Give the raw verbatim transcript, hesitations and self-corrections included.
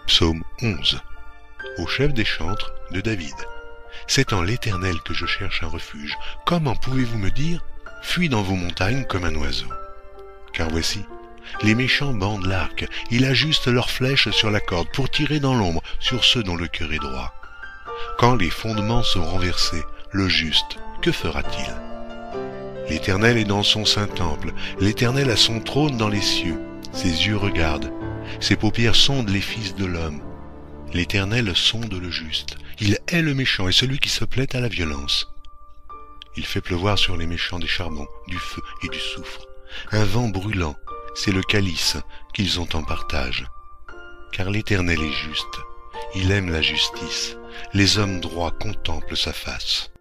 Psaume onze. Au chef des chantres de David. C'est en l'Éternel que je cherche un refuge. Comment pouvez-vous me dire « Fuis dans vos montagnes comme un oiseau » ? Car voici, les méchants bandent l'arc, ils ajustent leurs flèches sur la corde pour tirer dans l'ombre sur ceux dont le cœur est droit. Quand les fondements sont renversés, le juste, que fera-t-il ? L'Éternel est dans son saint temple, l'Éternel a son trône dans les cieux. Ses yeux regardent, ses paupières sondent les fils de l'homme. L'Éternel sonde le juste, il hait le méchant et celui qui se plaît à la violence. Il fait pleuvoir sur les méchants des charbons, du feu et du soufre. Un vent brûlant, c'est le calice qu'ils ont en partage. Car l'Éternel est juste, il aime la justice, les hommes droits contemplent sa face.